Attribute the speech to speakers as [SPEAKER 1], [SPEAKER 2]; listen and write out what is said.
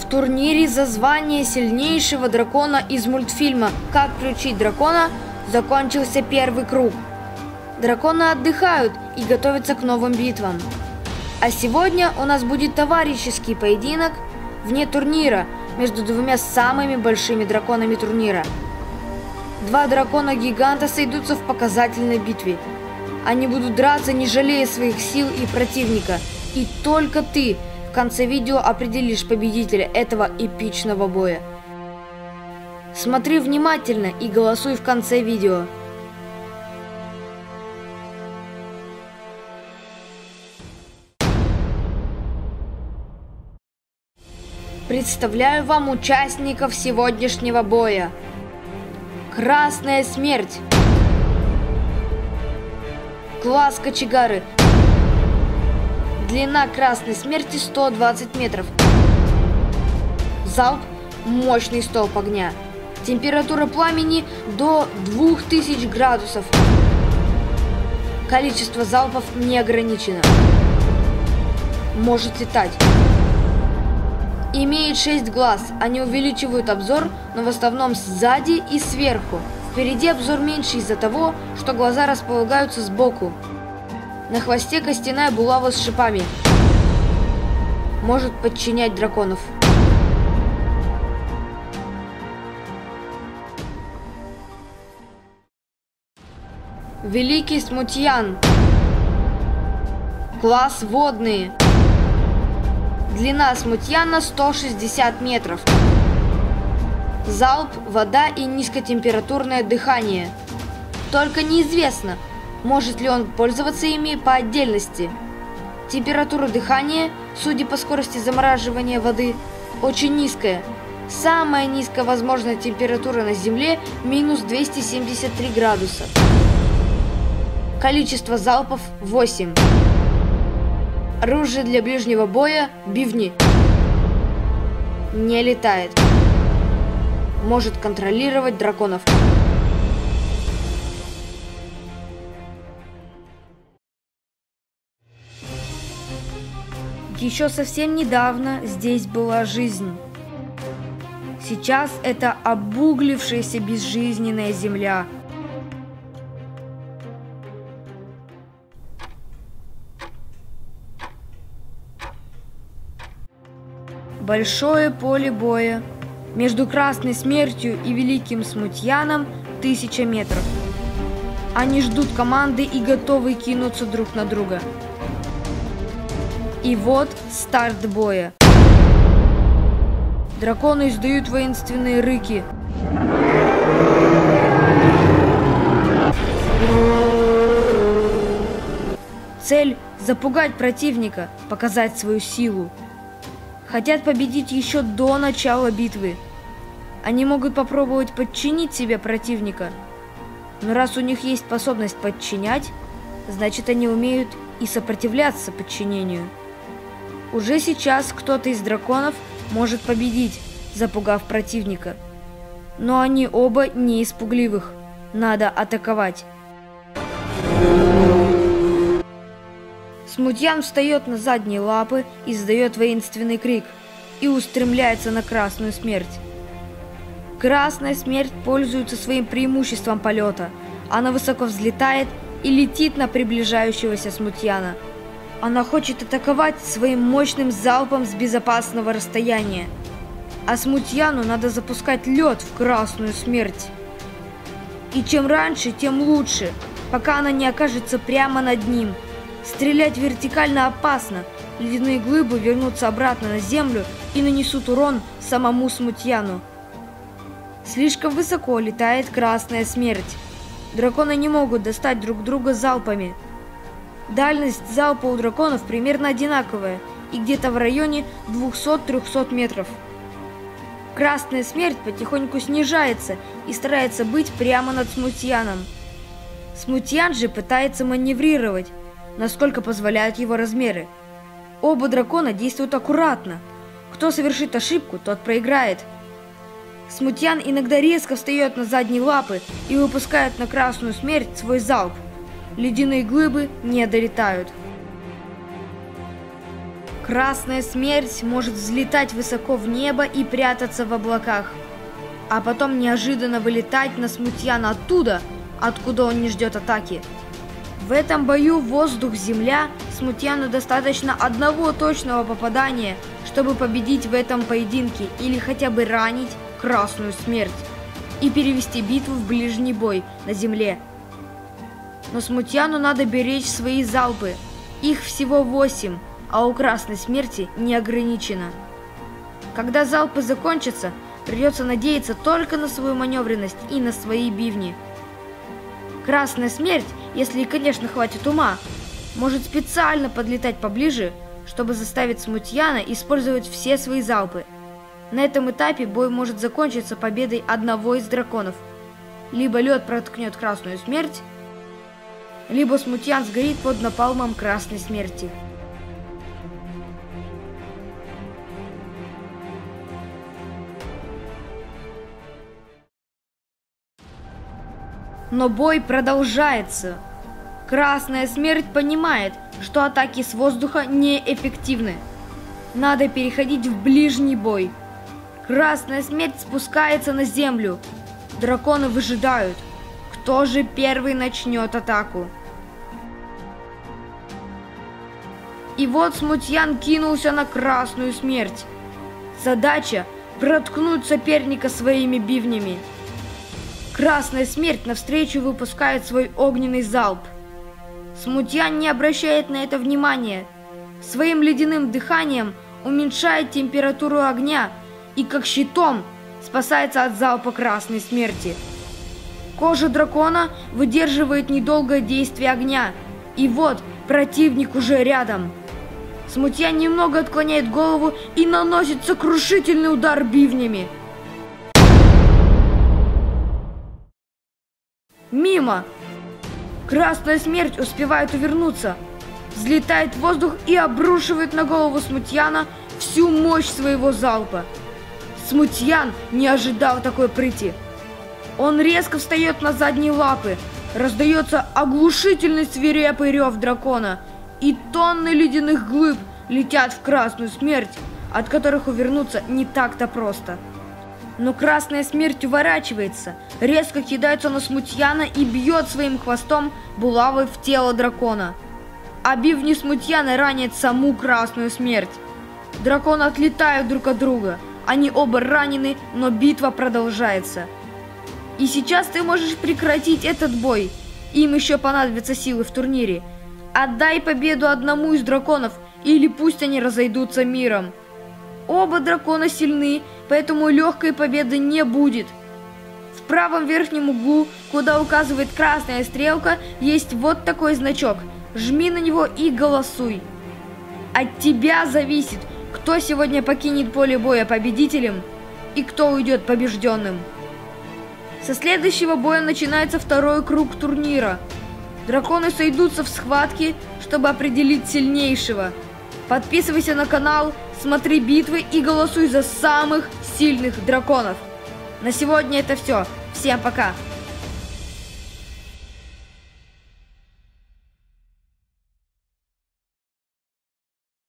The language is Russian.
[SPEAKER 1] В турнире за звание сильнейшего дракона из мультфильма «Как приручить дракона» закончился первый круг. Драконы отдыхают и готовятся к новым битвам. А сегодня у нас будет товарищеский поединок вне турнира между двумя самыми большими драконами турнира. Два дракона-гиганта сойдутся в показательной битве. Они будут драться, не жалея своих сил и противника. И только ты в конце видео определишь победителя этого эпичного боя. Смотри внимательно и голосуй в конце видео. Представляю вам участников сегодняшнего боя. Красная смерть. Класс кочегары. Длина красной смерти 120 метров. Залп – мощный столб огня. Температура пламени до 2000 градусов. Количество залпов не ограничено. Может летать. Имеет 6 глаз. Они увеличивают обзор, но в основном сзади и сверху. Впереди обзор меньше из-за того, что глаза располагаются сбоку. На хвосте костяная булава с шипами. Может подчинять драконов. Великий смутьян. Класс водные. Длина смутьяна 160 метров. Залп, вода и низкотемпературное дыхание. Только неизвестно, может ли он пользоваться ими по отдельности. Температура дыхания, судя по скорости замораживания воды, очень низкая. Самая низкая возможная температура на Земле – минус 273 градуса. Количество залпов – 8. Оружие для ближнего боя – бивни. Не летает. Может контролировать драконов. Еще совсем недавно здесь была жизнь. Сейчас это обуглившаяся безжизненная земля. Большое поле боя. Между Красной Смертью и Великим Смутьяном 1000 метров. Они ждут команды и готовы кинуться друг на друга. И вот старт боя. Драконы издают воинственные рыки. Цель – запугать противника, показать свою силу. Хотят победить еще до начала битвы. Они могут попробовать подчинить себе противника. Но раз у них есть способность подчинять, значит они умеют и сопротивляться подчинению. Уже сейчас кто-то из драконов может победить, запугав противника. Но они оба не из пугливых. Надо атаковать. Смутьян встает на задние лапы, издает воинственный крик и устремляется на Красную Смерть. Красная Смерть пользуется своим преимуществом полета. Она высоко взлетает и летит на приближающегося Смутьяна. Она хочет атаковать своим мощным залпом с безопасного расстояния. А Смутьяну надо запускать лед в Красную Смерть. И чем раньше, тем лучше, пока она не окажется прямо над ним. Стрелять вертикально опасно. Ледяные глыбы вернутся обратно на землю и нанесут урон самому Смутьяну. Слишком высоко летает Красная Смерть. Драконы не могут достать друг друга залпами. Дальность залпа у драконов примерно одинаковая и где-то в районе 200-300 метров. Красная Смерть потихоньку снижается и старается быть прямо над Смутьяном. Смутьян же пытается маневрировать, насколько позволяют его размеры. Оба дракона действуют аккуратно. Кто совершит ошибку, тот проиграет. Смутьян иногда резко встает на задние лапы и выпускает на Красную Смерть свой залп. Ледяные глыбы не долетают. Красная смерть может взлетать высоко в небо и прятаться в облаках, а потом неожиданно вылетать на смутьяна оттуда, откуда он не ждет атаки. В этом бою воздух-земля смутьяну достаточно одного точного попадания, чтобы победить в этом поединке или хотя бы ранить красную смерть и перевести битву в ближний бой на земле. Но смутьяну надо беречь свои залпы, их всего 8, а у красной смерти не ограничено. Когда залпы закончатся, придется надеяться только на свою маневренность и на свои бивни. Красная смерть, если, конечно, хватит ума, может специально подлетать поближе, чтобы заставить смутьяна использовать все свои залпы. На этом этапе бой может закончиться победой одного из драконов. Либо лед проткнет красную смерть, либо смутьян сгорит под напалмом красной смерти. Но бой продолжается. Красная смерть понимает, что атаки с воздуха неэффективны. Надо переходить в ближний бой. Красная смерть спускается на землю. Драконы выжидают, кто же первый начнет атаку. И вот смутьян кинулся на красную смерть. Задача – проткнуть соперника своими бивнями. Красная смерть навстречу выпускает свой огненный залп. Смутьян не обращает на это внимания. Своим ледяным дыханием уменьшает температуру огня и как щитом спасается от залпа красной смерти. Кожа дракона выдерживает недолгое действие огня, и вот противник уже рядом. Смутьян немного отклоняет голову и наносит сокрушительный удар бивнями. Мимо! Красная смерть успевает увернуться, взлетает в воздух и обрушивает на голову смутьяна всю мощь своего залпа. Смутьян не ожидал такой прыти. Он резко встает на задние лапы, раздается оглушительный свирепый рев дракона, и тонны ледяных глыб летят в красную смерть, от которых увернуться не так-то просто. Но красная смерть уворачивается, резко кидается на смутьяна и бьет своим хвостом булавой в тело дракона. А бивни смутьяна ранят саму красную смерть. Драконы отлетают друг от друга, они оба ранены, но битва продолжается. И сейчас ты можешь прекратить этот бой, им еще понадобятся силы в турнире. Отдай победу одному из драконов, или пусть они разойдутся миром. Оба дракона сильны, поэтому легкой победы не будет. В правом верхнем углу, куда указывает красная стрелка, есть вот такой значок. Жми на него и голосуй. От тебя зависит, кто сегодня покинет поле боя победителем и кто уйдет побежденным. Со следующего боя начинается второй круг турнира. Драконы сойдутся в схватке, чтобы определить сильнейшего. Подписывайся на канал, смотри битвы и голосуй за самых сильных драконов. На сегодня это все. Всем пока!